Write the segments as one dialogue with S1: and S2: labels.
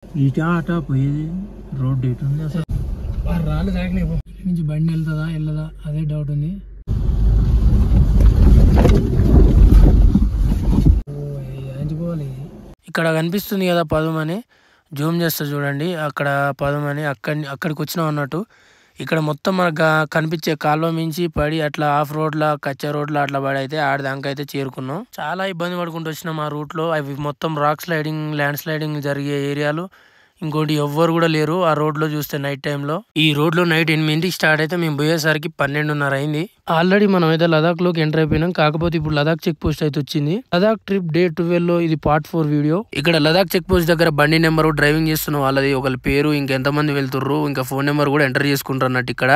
S1: ఇటా అటా పోయేది రోడ్ ఎటు ఉంది అసలు రాళ్ళు తాకినాయి నుంచి బండి వెళ్తుందా వెళ్ళదా అదే డౌట్ ఉంది. ఇక్కడ కనిపిస్తుంది కదా పదం అని జూమ్ చేస్తా చూడండి. అక్కడ పదం అని అక్కడికి వచ్చినాం అన్నట్టు. ఇక్కడ మొత్తం మనకు కనిపించే కాలువ మించి పడి అట్లా ఆఫ్ రోడ్ల కచ్చా రోడ్ల అట్లా పడి అయితే ఆడదాకా అయితే చేరుకున్నాం. చాలా ఇబ్బంది పడుకుంటూ వచ్చినాం ఆ రూట్ లో. అవి మొత్తం రాక్ స్లైడింగ్ ల్యాండ్ స్లైడింగ్ జరిగే ఏరియాలు. ఇంకోటి ఎవ్వరు కూడా లేరు ఆ రోడ్ లో చూస్తే నైట్ టైంలో. ఈ రోడ్ లో నైట్ 8 స్టార్ట్ అయితే మేము పోయేసరికి 12:30 అయింది. ఆల్రెడీ మనం అయితే లదాఖ్ లోకి ఎంటర్ అయిపోయినాం. కాకపోతే ఇప్పుడు లదాఖ్ చెక్ పోస్ట్ అయితే వచ్చింది. లదాఖ్ ట్రిప్ డే 12 లో ఇది పార్ట్ 4 వీడియో. ఇక్కడ లదాఖ్ చెక్ పోస్ట్ దగ్గర బండి నెంబర్, డ్రైవింగ్ చేస్తున్న వాళ్ళది, ఒకళ్ళ పేరు, ఇంకెంతమంది వెళ్తుర్రు, ఇంకా ఫోన్ నెంబర్ కూడా ఎంటర్ చేసుకుంటారు అన్నట్టు. ఇక్కడ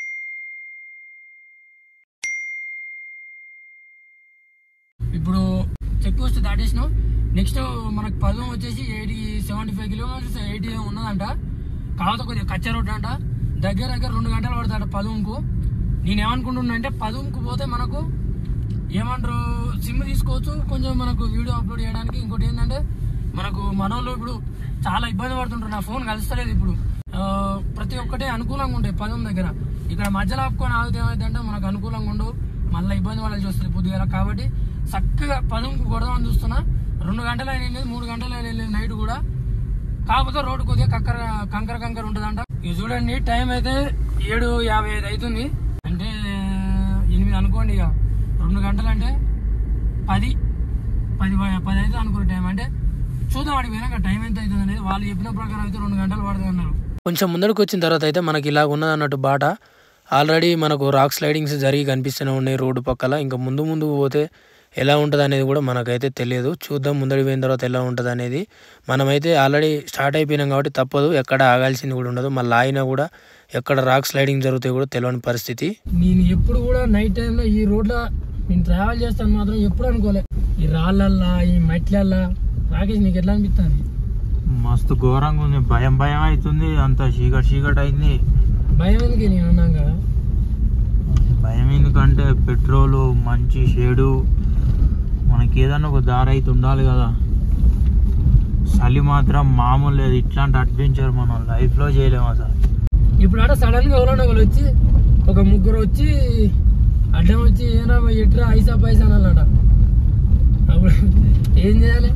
S1: ఇప్పుడు చెక్ పోస్ట్ దాటేసినాం. నెక్స్ట్ మనకు పదం వచ్చేసి 75 కిలోమీటర్స్ 80 ఉన్నదంట. కాకపోతే కొద్దిగా కచ్చా రోడ్ అంట. దగ్గర 2 గంటలు పడతాడు పదంకు. నేనేమనుకుంటున్నా అంటే పదంకు పోతే మనకు ఏమంటారు సిమ్ తీసుకోవచ్చు, కొంచెం మనకు వీడియో అప్లోడ్ చేయడానికి. ఇంకోటి ఏంటంటే మనకు మనోళ్ళు ఇప్పుడు చాలా ఇబ్బంది పడుతుంటారు. నా ఫోన్ కలుస్తలేదు ఇప్పుడు. ప్రతి ఒక్కటే అనుకూలంగా ఉంటాయి పదం దగ్గర. ఇక్కడ మధ్యలో ఆపుకొని ఆగితే ఏమైందంటే మనకు అనుకూలంగా ఉండవు, మళ్ళీ ఇబ్బంది పడాల్సి వస్తుంది పొద్దుగా. కాబట్టి చక్కగా పదంకు కొడదామని చూస్తున్నా. 2 గంటలు అయినా వెళ్ళలేదు, 3 గంటలు అయినా వెళ్ళలేదు నైట్ కూడా. కాకపోతే రోడ్డు కొద్దిగా కంకర ఉంటుందంట. ఇక చూడండి టైం అయితే 7:55 అవుతుంది. అంటే 8 అనుకోండి. ఇక 2 గంటలు అంటే 10 అయితే అనుకునే టైం. అంటే చూద్దాం అడిగి పోయినాక టైం ఎంత అవుతుంది అనేది. వాళ్ళు చెప్పిన ప్రకారం అయితే 2 గంటలు పడుతుంది అన్నారు. కొంచెం ముందరికి వచ్చిన తర్వాత అయితే మనకి ఇలాగ ఉన్నది అన్నట్టు బాట. ఆల్రెడీ మనకు రాక్ స్లైడింగ్స్ జరిగి కనిపిస్తూనే ఉన్నాయి రోడ్డు పక్కల. ఇంకా ముందు పోతే ఎలా ఉంటుంది అనేది కూడా మనకైతే తెలియదు. చూద్దాం ముందడికి పోయిన తర్వాత ఎలా ఉంటుంది అనేది. మనమైతే ఆల్రెడీ స్టార్ట్ అయిపోయినాం కాబట్టి తప్పదు, ఎక్కడ ఆగాల్సింది కూడా ఉండదు. మళ్ళీ ఆగినా కూడా ఎక్కడ రాక్ స్లైడింగ్ జరుగుతాయి కూడా తెలియని పరిస్థితి. నేను ఎప్పుడు కూడా నైట్ టైంలో ఈ రోడ్లో నేను ట్రావెల్ చేస్తాను మాత్రం ఎప్పుడు అనుకోలే. ఈ రాళ్ళల్లా ఈ మట్లల్లా. రాకేష్ నీకు ఎట్లా అనిపిస్తుంది?
S2: మస్తు ఘోరంగా ఉంది. భయం అవుతుంది. అంత చీకటి అయింది.
S1: భయం ఎందుకు? నేను అన్నాక
S2: భయం ఎందుకంటే పెట్రోలు మంచి షేడు, మనకి ఏదన్నా ఒక దారి అయితే ఉండాలి కదా. చలి మాత్రం మామూలు లేదు. ఇట్లాంటి అడ్వెంచర్ మనం లైఫ్ లో చేయలేము అసలు. ఇప్పుడు అట సడన్ గా ఒకళ్ళు వచ్చి ఒక ముగ్గురు వచ్చి అడ్డం వచ్చి ఏనా ఎట్రా ఐసా పైసా అన్నట. అప్పుడు ఏం చేయాలి?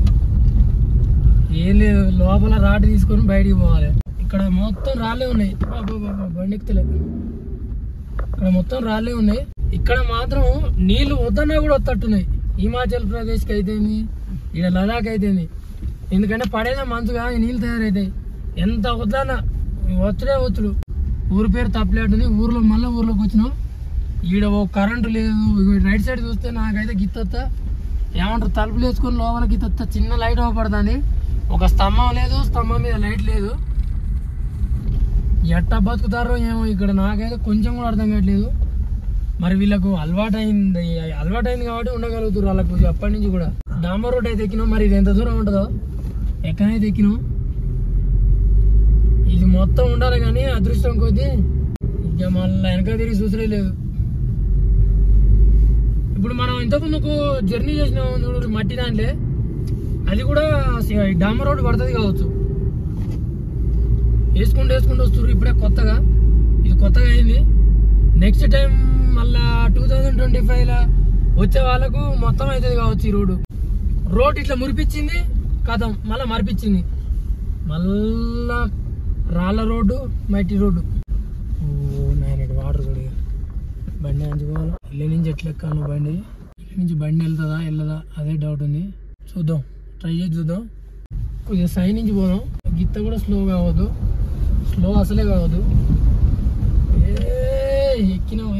S2: ఏం లేదు, లోపల రాడ్ తీసుకొని బయటికి పోవాలి. ఇక్కడ మొత్తం రాళ్ళే ఉన్నాయి. బండి ఎక్కుతలే. ఇక్కడ మొత్తం రాళ్ళే ఉన్నాయి. ఇక్కడ మాత్రం నీళ్లు వద్దన్నా కూడా వస్తట్టున్నాయి. హిమాచల్ ప్రదేశ్కి అయితేంది, ఇక్కడ లదాఖ్ అయితేంది. ఎందుకంటే పడేదే మంచుగా నీళ్ళు తయారవుతాయి. ఎంత వద్దన్నా వచ్చుడు. ఊరి పేరు తప్పలేటుంది. ఊర్లోకి వచ్చినాం. ఈడ ఓ కరెంటు లేదు. రైట్ సైడ్ చూస్తే నాకైతే గిత్తొత్తా ఏమంటారు తలుపులు వేసుకొని లోపల గిత్తొత్తా చిన్న లైట్ అవపడుతుంది. ఒక స్తంభం లేదు, స్తంభం మీద లైట్ లేదు. ఎట్టా బతుకుతారో ఏమో ఇక్కడ. నాకైతే కొంచెం కూడా అర్థం కావట్లేదు. మరి వీళ్ళకు అలవాటైంది కాబట్టి ఉండగలుగుతారు వాళ్ళకు అప్పటి నుంచి కూడా. డాంబర్ రోడ్ అయితే ఎక్కినాం. మరి ఇది ఎంత దూరం ఉంటుందో ఎక్కడైతే ఎక్కినాం. ఇది మొత్తం ఉండాలి కానీ అదృష్టం కొద్దీ ఇక మళ్ళీ వెనక తిరిగి చూసలే లేదు. ఇప్పుడు మనం ఇంతకుముందుకు జర్నీ చేసినాం చూడు మట్టి దాంట్లో, అది కూడా డాంబర్ రోడ్ పడుతుంది కావచ్చు. వేసుకుంటూ వస్తున్నారు ఇప్పుడే కొత్తగా. ఇది కొత్తగా అయింది. నెక్స్ట్ టైం మళ్ళా 2025లో వచ్చే వాళ్ళకు మొత్తం అవుతుంది కావచ్చు. ఈ రోడ్ ఇట్లా మురిపించింది కథం, మళ్ళీ మరిపించింది. మళ్ళా రాళ్ళ రోడ్డు, మట్టి రోడ్డు. నాయన వాటర్ రోడ్. బండి అంచుకోవాలి. ఇళ్ళ నుంచి ఎట్లా ఎక్కాను బండి? ఇళ్ళ నుంచి బండి వెళ్తుందా వెళ్ళదా అదే డౌట్ ఉంది. చూద్దాం, ట్రై చేసి చూద్దాం. కొద్దిగా సైడ్ నుంచి పోదాం. గిత్త కూడా స్లో కావద్దు, స్లో అసలే కావద్దు. ఎక్కినాం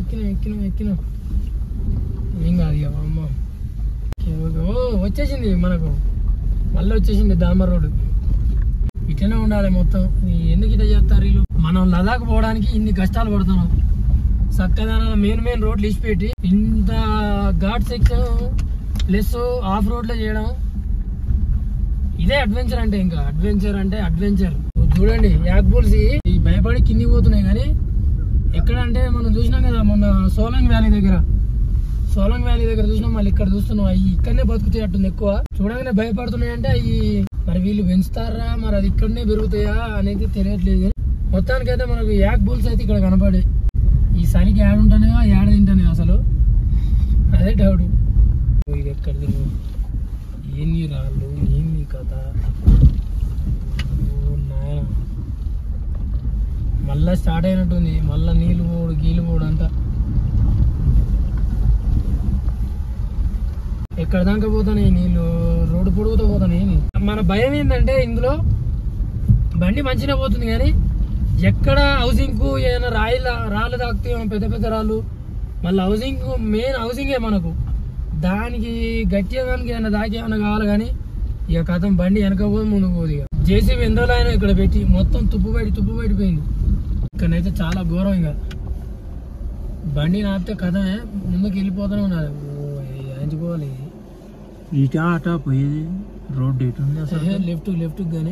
S2: ఏం కాదు ఇక. అమ్మ వచ్చేసింది మనకు, మళ్ళీ వచ్చేసింది డాంబర్ రోడ్డు. ఇట్లనే ఉండాలి మొత్తం. ఎందుకు ఇట్లా చేస్తారు వీళ్ళు? మనం లదాఖ్ పోవడానికి ఇన్ని కష్టాలు పడుతున్నాం. చక్కగా మెయిన్ రోడ్లు ఇచ్చిపెట్టి ఇంత ghat section plus off road లో చేయడం, ఇదే అడ్వెంచర్ అంటే. ఇంకా అడ్వెంచర్ చూడండి. యాక్ బుల్స్ భయపడి కిందికి పోతున్నాయి. కానీ ఎక్కడ అంటే మనం చూసినాం కదా మొన్న సోలంగ్ వ్యాలీ దగ్గర.
S1: సోలంగ్ వ్యాలీ దగ్గర చూసినాం, మళ్ళీ ఇక్కడ చూస్తున్నాం. అవి ఇక్కడనే బతుకుతాయి అట్టుంది ఎక్కువ. చూడగానే భయపడుతున్నాయి. అంటే అవి మరి వీళ్ళు పెంచుతారా, మరి అది ఇక్కడనే పెరుగుతాయా అనేది తెలియట్లేదు. మొత్తానికైతే మనకు యాక్ బుల్స్ అయితే ఇక్కడ కనపడే. ఈ సరికి యాడ్ ఉంటానేవా, యాడ తింటానే అసలు అదే డౌట్. ఇది ఎక్కడిది, ఏంది రాళ్ళు, ఏంది కథ. మళ్ళా స్టార్ట్ అయినట్టుంది, మళ్ళా నీళ్ళు పోడు గీళ్ళు పోడు అంతా. ఎక్కడ దాకా పోతాయి నీళ్ళు, రోడ్డు పొడుగుతూ పోతాయి. మన భయం ఏంటంటే ఇందులో బండి మంచిగా పోతుంది కానీ ఎక్కడ హౌసింగ్ కు ఏదైనా రాళ్ళు తాకుతాయేమో, పెద్ద పెద్ద రాళ్ళు. మళ్ళీ హౌసింగ్ మెయిన్ హౌసింగే మనకు, దానికి గట్టిగా దానికి ఏమైనా దాకేమన్నా కావాలి. కానీ ఇక కథం బండి వెనక పోదు ముందుకు పోదు. ఇక జేసీబీ ఎందులో అయినా ఇక్కడ పెట్టి మొత్తం తుప్పు బయటిపోయింది. ఇక్కడైతే చాలా ఘోరం. ఇక బండి నాపితే కథమే, ముందుకు వెళ్ళిపోతూనే ఉన్నది. ఎంచుకోవాలి.
S2: ఇటా అటా పోయేది రోడ్ ఎటు ఉంది అసలు?
S1: లెఫ్ట్ కానీ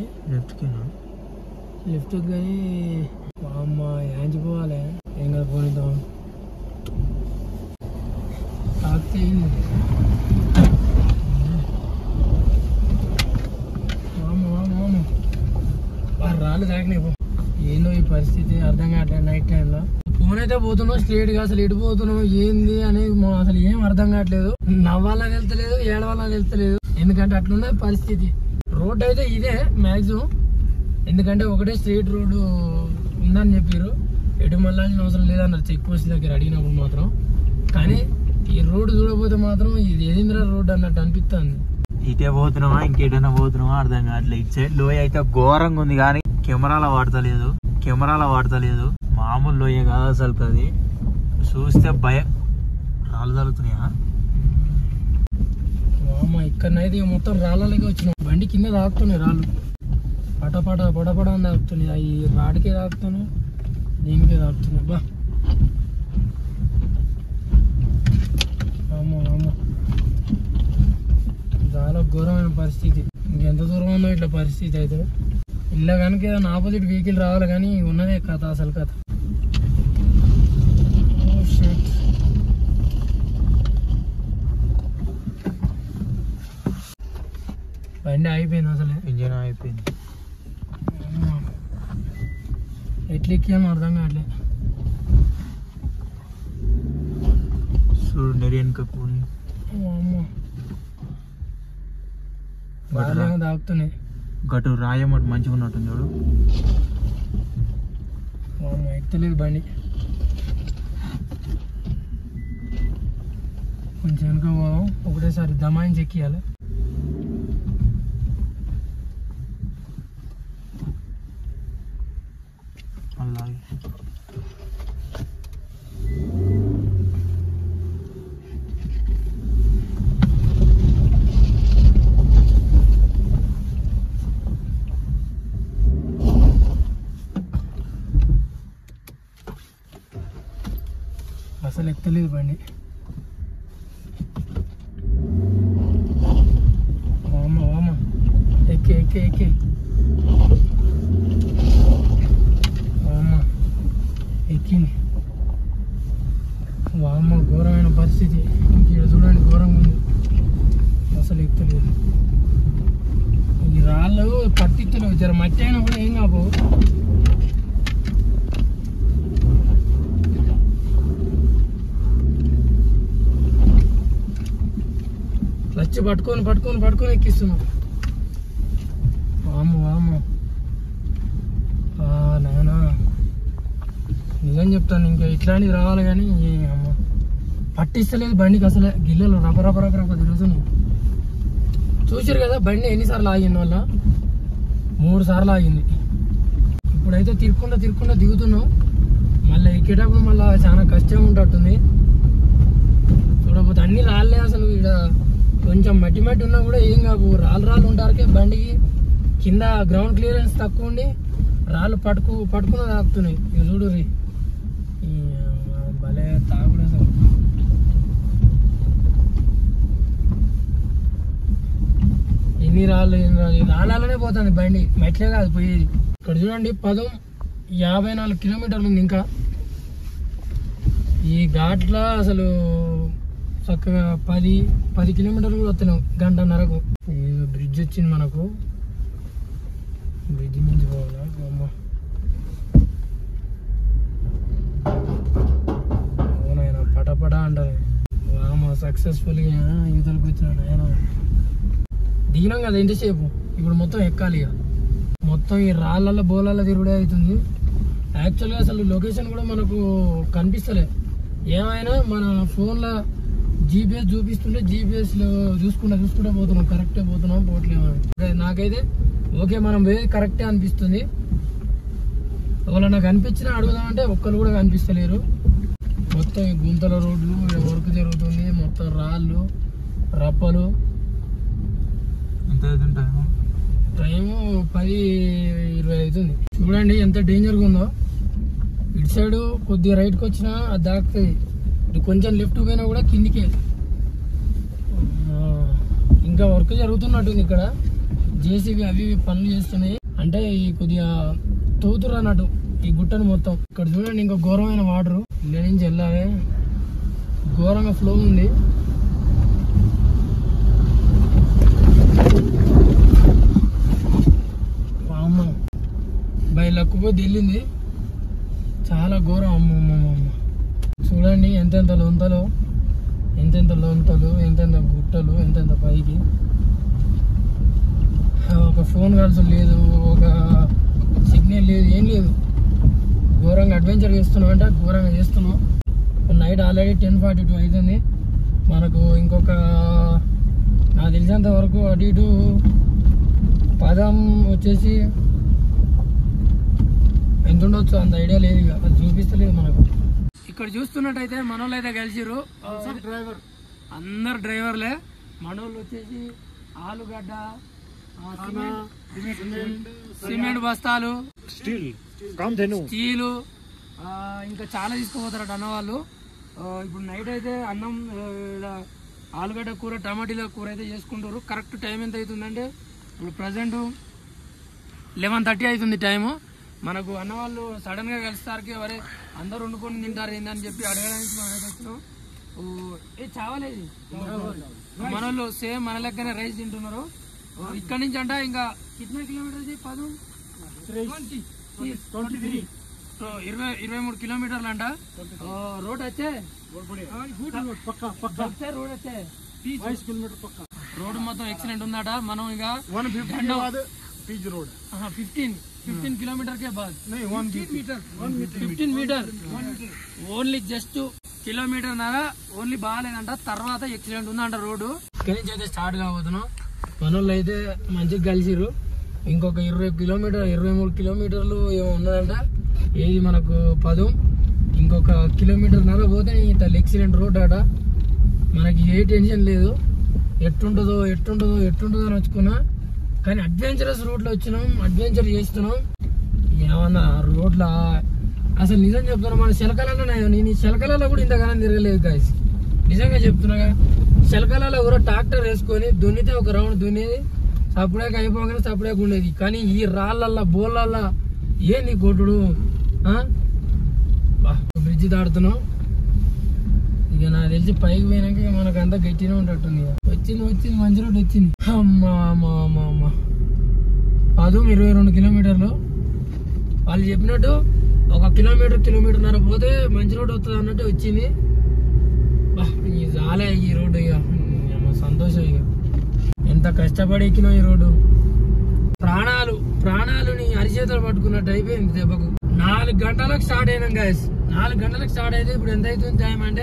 S1: అమ్మ ఎంచుకోవాలి. ఏం కదా పోనిద్దాం. తాకితే రాళ్ళు తాకినాయి. ఏందో ఈ పరిస్థితి అర్థం కావట్లేదు. నైట్ టైంలో ఫోన్ అయితే పోతున్నావు స్ట్రేట్ గా, అసలు ఎటు పోతున్నావు ఏంది అనేది అసలు ఏం అర్థం కావట్లేదు. నవ్వాలని వెళ్తలేదు, ఏడవాలని వెళ్తలేదు. ఎందుకంటే అట్లున్న పరిస్థితి. రోడ్ అయితే ఇదే మాక్సిమం, ఎందుకంటే ఒకటే స్ట్రేట్ రోడ్డు ఉందని చెప్పారు. ఎటు మళ్ళాల్సిన అవసరం లేదన్నారు చెక్ పోస్ట్ దగ్గర అడిగినప్పుడు మాత్రం. కానీ ఈ రోడ్డు చూడకపోతే మాత్రం ఇది ఎదింద్ర రోడ్ అన్నట్టు అనిపిస్తుంది.
S2: ఇటే పోతున్నావా ఇంకేటైనా పోతున్నావా అర్థం కావట్లేదు. ఇటు సైడ్ లోయ అయితే ఘోరంగా ఉంది కానీ కెమెరాలో వాడతలేదు. మామూలు లోయ కాదు అసలు. అది చూస్తే భయం. రాళ్ళు తగులుతున్నాయా
S1: ఇక్కడనైతే మొత్తం రాళ్ళకే వచ్చినాం. బండి కింద తాకుతున్నాయి రాళ్ళు, పడపడ అని తాకుతున్నాయి. అవి రాడికే తాకుతున్నాయి, దీనికే తాకుతున్నాయి. బా అమ్మో చాలా ఘోరమైన పరిస్థితి. ఇంకెంత దూరం ఉందో ఇట్లా పరిస్థితి అయితే. ఇలా కనుక ఏదైనా ఆపోజిట్ వెహికల్ రావాలి కానీ ఉన్నదే కథ, అసలు కథ. బండి అయిపోయింది, అసలే
S2: ఇంజన్ అయిపోయింది.
S1: ఎట్లా ఎక్కియాలో అర్థం కావట్లే.
S2: చూడు నెరియన్క పోనీ
S1: తాకుతున్నాయి.
S2: గటు రాయమటు మంచిగా ఉన్నట్టుంది చూడు.
S1: ఎక్కలేదు బండి. కొంచెం వెనుక పోదాం, ఒకటేసారి దమాయించి ఎక్కియాలి.
S2: అలాగే
S1: అసలు ఎక్కలేదు బండి. వామ ఎక్కి ఎక్కింది. వామ ఘోరమైన పరిస్థితి. ఇక్కడ చూడండి ఘోరంగా ఉంది, అసలు ఎక్కలేదు. ఈ రాళ్ళు పట్టిత్తలేవు, జర మట్టి అయినా కూడా ఏం కాపు. క్లచ్ పట్టుకొని ఎక్కిస్తున్నాం. వామ్మ నాయనా నిజం చెప్తాను, ఇంకా ఇట్లాంటివి రావాలి కానీ అమ్మ పట్టిస్తలేదు బండికి. అసలు గిల్లలు రప తిరుగుతున్నాయి. చూసారు కదా బండి ఎన్నిసార్లు ఆగింది, వల్ల 3 సార్లు ఆగింది. ఇప్పుడైతే తిరుక్కుంటా దిగుతున్నాం. మళ్ళీ ఎక్కేటప్పుడు మళ్ళీ చాలా కష్టం ఉంటట్టుంది. చూడకపోతే అన్ని రాళ్ళే. అసలు ఇక్కడ కొంచెం మట్టి ఉన్నా కూడా ఏం కాదు. రాళ్ళు ఉంటారకే బండికి కింద గ్రౌండ్ క్లియరెన్స్ తక్కువ ఉండి రాళ్ళు పట్టుకున్న తాకుతున్నాయి. ఇక చూడు రీ భలే తాకుడు. అసలు ఎన్ని రాళ్ళనే పోతుంది బండి, మెట్లే కాదు పోయేది. ఇక్కడ చూడండి 54 కిలోమీటర్లు ఉంది ఇంకా. ఈ ఘాట్ల అసలు చక్కగా 10 కిలోమీటర్లు కూడా వస్తున్నాం గంటన్నరకు. బ్రిడ్జ్ వచ్చింది మనకు, బ్రిడ్జ్ నుంచి పోవాలా అమ్మ. నాయన పటపట అంటారు అమ్మ. సక్సెస్ఫుల్గా యూతలకు వచ్చిన నాయన. దిగినాం కదా ఎంతసేపు, ఇప్పుడు మొత్తం ఎక్కాలి ఇక. మొత్తం ఈ రాళ్ళల్లో బోలాల్లో తిరుగుడే అవుతుంది. యాక్చువల్గా అసలు లొకేషన్ కూడా మనకు కనిపిస్తలే. ఏమైనా మన ఫోన్లో జీపీఎస్ చూపిస్తుంటే జీపీఎస్లో చూసుకుంటా పోతున్నాం, కరెక్టే పోతున్నాం, పోవట్లేము. నాకైతే ఓకే మనం పోయేది కరెక్టే అనిపిస్తుంది. ఒకవేళ నాకు అనిపించినా అడుగుదామంటే ఒక్కరు కూడా కనిపిస్తలేరు. మొత్తం ఈ గుంతల రోడ్లు, వర్క్ జరుగుతుంది, మొత్తం రాళ్ళు రప్పలు. టైము 10:20 అవుతుంది. చూడండి ఎంత డేంజర్గా ఉందో. ఇటు సైడ్ కొద్దిగా రైట్కి వచ్చినా అది దాకుతుంది, ఇటు కొంచెం లెఫ్ట్ పోయినా కూడా కిందికే. ఇంకా వర్క్ జరుగుతున్నట్టుంది ఇక్కడ. జేసీబీ అవి పనులు చేస్తున్నాయి. అంటే ఈ కొద్దిగా తోతురు అన్నట్టు ఈ గుట్టను మొత్తం. ఇక్కడ చూడండి ఇంకా ఘోరమైన వాటర్, ఇళ్ళ నుంచి వెళ్ళాలి, ఘోరంగా ఫ్లో ఉంది. అమ్మ బై లక్కుపోతే వెళ్ళింది, చాలా ఘోరం. అమ్మ చూడండి ఎంతెంత లొంతలు, ఎంతెంత గుట్టలు, ఎంతెంత పైకి. ఒక ఫోన్ కాల్స్ లేదు, ఒక సిగ్నల్ లేదు, ఏం లేదు. ఘోరంగా అడ్వెంచర్ చేస్తున్నాం అంటే ఘోరంగా చేస్తున్నాం. నైట్ ఆల్రెడీ 10:42 అవుతుంది. మనకు ఇంకొక నాకు తెలిసినంత వరకు అటు ఇటు పదం వచ్చేసి ఎంత ఉండొచ్చు అంత ఐడియా లేదు, ఇక అది చూపిస్తలేదు మనకు. ఇక్కడ చూస్తున్నట్టయితే మనోళ్ళు అయితే కలిసిరు, అందరు డ్రైవర్లే. మనోళ్ళు వచ్చేసి ఆలుగడ్డ, సిమెంట్ బస్తాలు, స్టీలు, ఇంకా చాలా తీసుకుపోతారట అన్నవాళ్ళు. ఇప్పుడు నైట్ అయితే అన్నం, ఆలుగడ్డ కూర, టమాటీల కూర అయితే చేసుకుంటారు. కరెక్ట్ టైం ఎంత అవుతుందంటే ఇప్పుడు ప్రజెంట్ 11:30 అవుతుంది టైము. మనకు అన్నవాళ్ళు సడన్ గా కలిసేసరికి వరే అందరు వండుకొని తింటారు ఏందని చెప్పి అడగడానికి మనం అయితే వచ్చినాం. చావలేదు మనోళ్ళు సేమ్ మన లెక్కనే రైస్ తింటున్నారు. ఇక్కడ నుంచి అంట ఇంకా కిतना కిలోమీటర్ 23 కిలోమీటర్లు అంట. రోడ్ వచ్చే రోడ్ మొత్తం ఎక్సలెంట్ ఉందట. మనం ఇక 15 కిలోమీటర్ కే బాద్ 15 మీటర్ ఓన్లీ జస్ట్ కిలోమీటర్ నారా ఓన్లీ బాగాలేదంట. తర్వాత ఎక్సలెంట్ ఉందంట రోడ్డు. ఇక్కడి నుంచి అయితే స్టార్ట్ కాబోతున్నాం. మనోళ్ళు అయితే మంచిగా కలిసిరు. ఇంకొక 23 కిలోమీటర్లు ఏమో ఉన్నదంట. ఏది మనకు 10, ఇంకొక కిలోమీటర్న్నర పోతే ఇంత ఎక్సలెంట్ రోడ్ అట. మనకి ఏ టెన్షన్ లేదు, ఎట్టుంటుందో అని వచ్చుకున్నా. కానీ అడ్వెంచరస్ రోడ్లో వచ్చినాం, అడ్వెంచర్ చేస్తున్నాం. ఏమన్నా రోడ్ల అసలు నిజం చెప్తున్నా, మన శలకలలో నేను ఈ శలకలలో కూడా ఇంతగానం తిరగలేదు గాయస్, నిజంగా చెప్తున్నా. శలకలలో కూడా ట్రాక్టర్ వేసుకొని దున్నితే ఒక రౌండ్ దున్నేది, సప్పుడాక అయిపోగానే సప్పుడాక ఉండేది. కానీ ఈ రాళ్ళల్లా బోళ్ళల్లా ఏంది కొట్టుడు. బ్రిడ్జ్ దాడుతున్నాం. ఇక నాకు తెలిసి పైకి పోయినాక మనకు అంతా గట్టినే ఉంటట్టుంది. వచ్చింది మంచి రోడ్ వచ్చింది. అమ్మా 22 కిలోమీటర్లు. వాళ్ళు చెప్పినట్టు ఒక కిలోమీటర్న్నర పోతే మంచి రోడ్ వస్తుంది అన్నట్టు వచ్చింది. చాలే ఈ రోడ్డు, ఇక సంతోషం. ఇక ఎంత కష్టపడి ఎక్కినాం ఈ రోడ్డు. ప్రాణాలుని అరిచేతలు పట్టుకున్నట్టు అయిపోయింది దెబ్బకు. 4 గంటలకు స్టార్ట్ అయినాం గాయస్. 4 గంటలకు స్టార్ట్ అయితే ఇప్పుడు ఎంత అవుతుంది టైం అంటే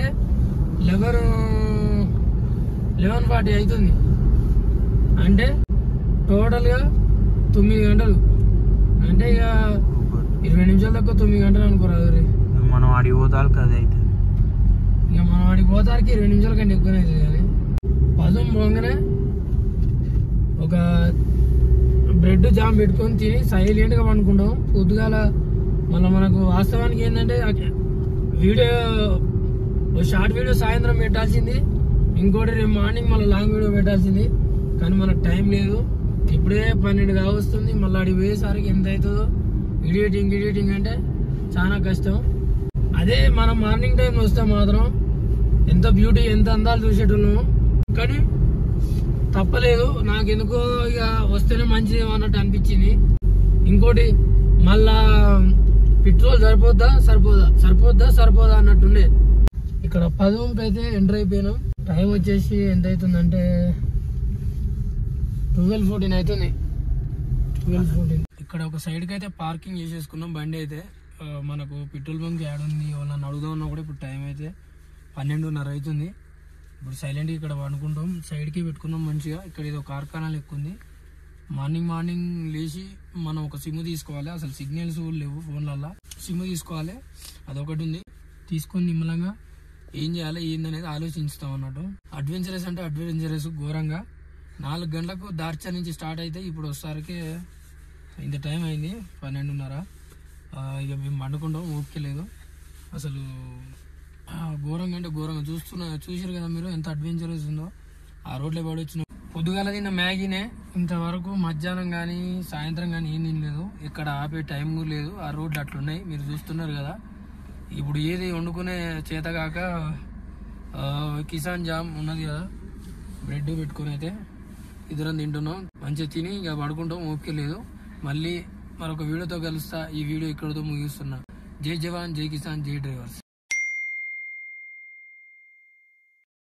S1: 11:40 అవుతుంది. అంటే టోటల్గా 9 గంటలు. అంటే ఇక 20 నిమిషాల తక్కువ 9 గంటలు అనుకోరాదు రే.
S2: మనం ఆడికి పోతారు కదా, అయితే
S1: ఇక మనం ఆడికి పోతారికి 20 నిమిషాల కంటే ఎక్కువనే అవుతుంది. కానీ 10 పోగానే ఒక బ్రెడ్ జామ్ పెట్టుకొని తిని సైలెంట్గా పండుకుంటాం. పొద్దుగాల మళ్ళీ మనకు వాస్తవానికి ఏంటంటే షార్ట్ వీడియో సాయంత్రం పెట్టాల్సింది, ఇంకోటి రేపు మార్నింగ్ మళ్ళీ లాంగ్ వీడియో పెట్టాల్సింది. కానీ మనకు టైం లేదు. ఇప్పుడే 12 కావస్తుంది. మళ్ళీ అడిగి పోయేసరికి ఎంత అవుతుందో ఎడిటింగ్ అంటే చాలా కష్టం. అదే మనం మార్నింగ్ టైం వస్తే మాత్రం ఎంత బ్యూటీ ఎంత అందాలు చూసేటోళ్ళము. కానీ తప్పలేదు, నాకెందుకో ఇక వస్తేనే మంచిది అన్నట్టు అనిపించింది. ఇంకోటి మళ్ళా పెట్రోల్ సరిపోద్దా అన్నట్టుండే. ఇక్కడ 10 అయితే ఎంటర్ అయిపోయినాం. టైం వచ్చేసి ఎంత అవుతుందంటే 12:14 అవుతుంది. 12:14. ఇక్కడ ఒక సైడ్కి అయితే పార్కింగ్ చేసేసుకున్నాం బండి అయితే. మనకు పెట్రోల్ బంక్ యాడ్ ఉంది ఎవరన్నా అడుగుదామన్నా కూడా ఇప్పుడు టైం అయితే 12:30 అవుతుంది. ఇప్పుడు సైలెంట్గా ఇక్కడ పడుకుంటాం, సైడ్కి పెట్టుకున్నాం మంచిగా. ఇక్కడ ఏదో కార్ఖానా లెక్క ఉంది. మార్నింగ్ లేచి మనం ఒక సిమ్ తీసుకోవాలి. అసలు సిగ్నల్స్ లేవు ఫోన్లల్లో, సిమ్ తీసుకోవాలి. అదొకటి ఉంది. తీసుకొని నిమ్మలంగా ఏం చేయాలి ఏందనేది ఆలోచిస్తాం అన్నట్టు. అడ్వెంచరస్ అంటే అడ్వెంచరస్ ఘోరంగా. 4 గంటలకు దార్చా నుంచి స్టార్ట్ అయితే ఇప్పుడు వచ్చేసరికి ఇంత టైం అయింది 12:30. ఇక మేము పండుకుంటాం, ఓపిక లేదు అసలు. ఘోరంగా అంటే ఘోరంగా చూసారు కదా మీరు ఎంత అడ్వెంచరస్ ఉందో. ఆ రోడ్లో పడి వచ్చిన పొద్దుగాల తిన్న మ్యాగీనే ఇంతవరకు మధ్యాహ్నం కానీ సాయంత్రం కానీ ఏం తినలేదు. ఇక్కడ ఆపే టైం లేదు. ఆ రోడ్లు అట్లున్నాయి మీరు చూస్తున్నారు కదా. ఇప్పుడు ఏది వండుకునే చేతగాక కిసాన్ జామ్ ఉన్నది కదా, బ్రెడ్ పెట్టుకుని అయితే ఇద్దరం తింటున్నాం. మంచిగా తిని ఇక పడుకుంటాం, ఓపిక లేదు. మళ్ళీ మరొక వీడియోతో కలుస్తా. ఈ వీడియో ఇక్కడితో ముగిస్తున్నా. జై జవాన్, జై కిసాన్, జై డ్రైవర్స్.